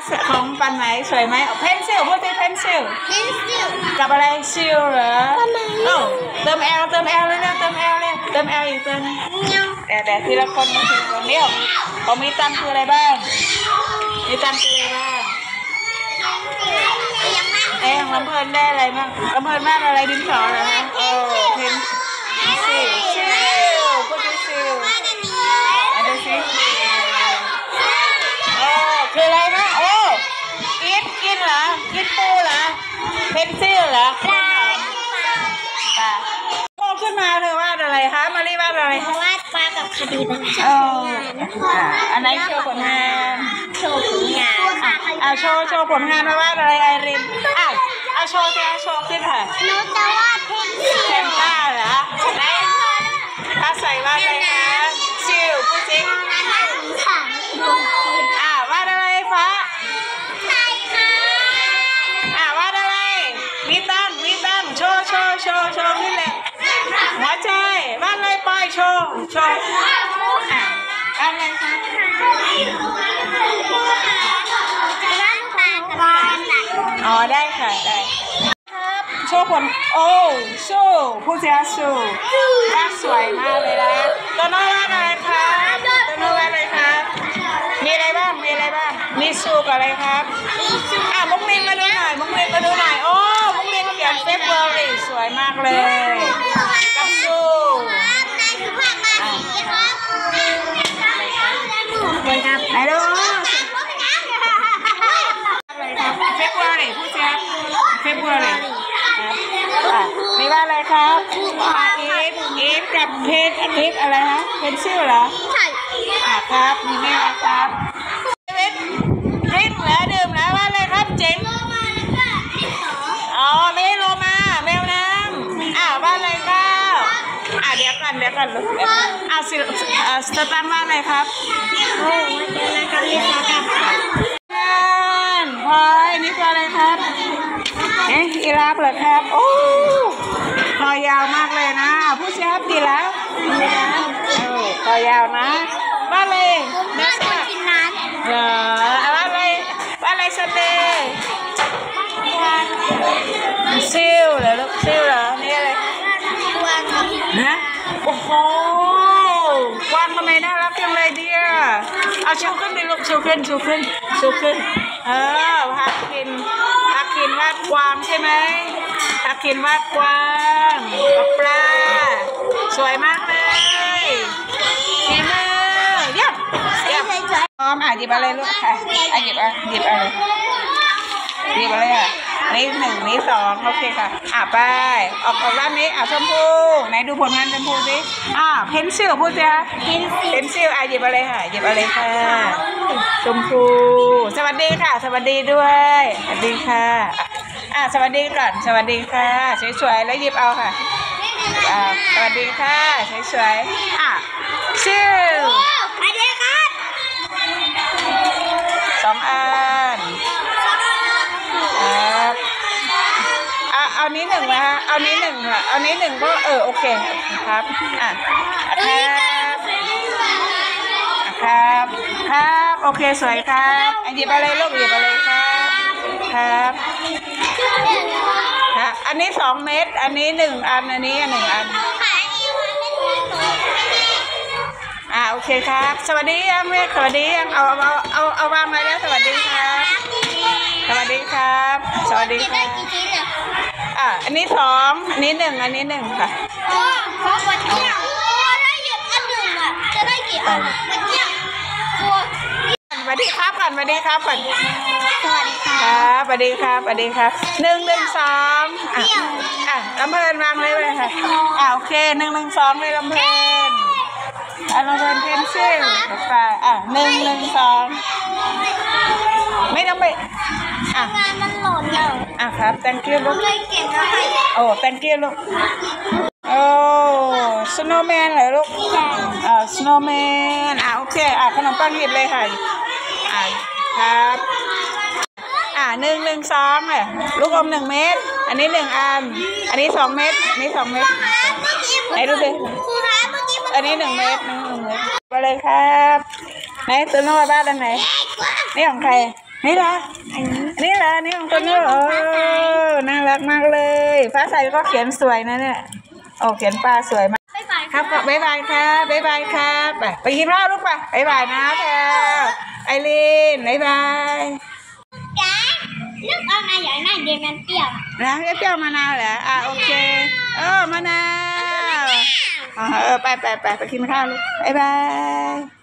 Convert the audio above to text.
ของปันไหนสวยไหมเพนซิลพูดที่เพนซิลกับอะไรซิลเหรอโอ้เติม L เติม L เลยนะเติม L เลยเติม L อีกเติมแต่ทีละคนมาทีละคนเดียวของมีตังคืออะไรบ้างมีตังคืออะไรบ้างลำเพลินได้อะไรบ้างลำเพลินมากอะไรดินสอเหรอคะเพนซิลพูดที่ซิลอะไรสิคืออะไรนะโอ้กินเหรอกินปูเหรอเพนซิลเหรอโตขึ้นมาเธอวาดอะไรคะมารีวาดอะไรวาดปลากับคดีบัญชีอันไหนโชว์ผลงานโชว์ผลงานโชว์ผลงานวาดอะไรไอรินเอาโชว์ขึ้นค่ะหนูจะวาดเพนต้าเหรอไหนถ้าใส่วาดอะไรคะซิลพูดสิวาดอะไรฟ้าวาดอะไรมีตั้งโชว์ขึ้นเลยหัวใจวาดอะไรปล่อยโชว์อะไรคะอ๋อได้ค่ะได้ครับโชว์ผลโชว์ผู้เสียสูวาดสวยมากเลยนะตัวน้อยวาดอะไรครับตัวน้อยวาดอะไรครับมีอะไรบ้างมีสูกับอะไรครับมุกมินมาดูหน่อยมุกมินโอ้มุกมินเขียนเฟบรุรีสวยมากเลยกับสูไหนดูอะไรครับเฟบรุรีผู้เสียเฟบรุรีนี่ว่าอะไรครับอีฟกับเพนอีฟอะไรฮะเพนซิลเหรอใช่ครับมีแม่ครับดื่มแล้วว่าอะไรครับเจ๋งไม่โลมาแมวน้ำว่าอะไรครับเดี๋ยวกันลูกสตางค์ว่าอะไรครับพลอยนี่คืออะไรครับอีราฟเหรอครับโอ้คอยาวมากเลยนะผู้เชี่ยวดีแล้วคอยาวนะว่าเลยนะเหรอว่าอะไรสเตย์ซิลเหรอลูกซิลเหรอนี่อะไรนะโอ้โหกวางทำไมน่ารักจังเลยเดียเอาชูขึ้นดิลูกชูขึ้นฮักคินวาดกวางใช่ไหมฮักคินวาดกวางกับปลาสวยมากเลยดีมากเยี่ยมพร้อมหยิบอะไรลูกค่ะหยิบอะไรนี่1นี่2โอเคค่ะไปออกด้านนี้ชมพูไหนดูผลงานชมพูสิเพนซิลพูดสิคะเพนซิลหยิบอะไรค่ะชมพูสวัสดีค่ะสวัสดีด้วยสวัสดีค่ะสวัสดีก่อนสวัสดีค่ะสวยๆแล้วหยิบเอาค่ะสวัสดีค่ะสวยๆซิลสวัสดีครับ2 อันเอานี้1นะคะเอานี้1ค่ะเอานี้1ก็โอเคครับครับโอเคสวยครับหยิบอะไรลูกหยิบอะไรครับอันนี้2 เม็ดอันนี้1 อันอันนี้1 อันโอเคครับสวัสดียังเมฆสวัสดียังเอาวางไว้แล้วสวัสดีครับสวัสดีครับอันนี้2อันนี้1อันนี้1ค่ะจะได้กี่อันสวัสดีครับก่อนสวัสดีครับ1 1 2ลำเพลินวางเลยค่ะโอเค1 1 2เลยลำเพลินลำเพลินเพนซิลไป1 1 2ไม่ต้องไปงานมันหล่นแล้วครับ thank you ลูกthank you ลูกsnowman เหรอลูกsnowmanโอเคขนมปังหยิบเลยค่ะครับ1 1 2เลยลูกอม1 เม็ดอันนี้1 อันอันนี้2 เม็ดอันนี้2 เม็ดไหนดูสิอันนี้1 เม็ดไปเลยครับไหนตัวน้อยบ้านอันไหนนี่ของใครนี่เหรออันนี้เหรอนี่ของคนนี้โอ้น่ารักมากเลยฟ้าใสก็เขียนสวยนะเนี่ยโอ้เขียนปลาสวยมากบ๊ายบายครับก็บ๊ายบายครับบ๊ายบายครับไปกินข้าวลูกไปบ๊ายบายนะแพรไอรีนบ๊ายบายแกนึกเอาไงอย่างนั้นเดี๋ยวมันเปรี้ยวนะเปรี้ยวมะนาวเหรอโอเคมะนาวไปกินข้าวลูกบ๊ายบาย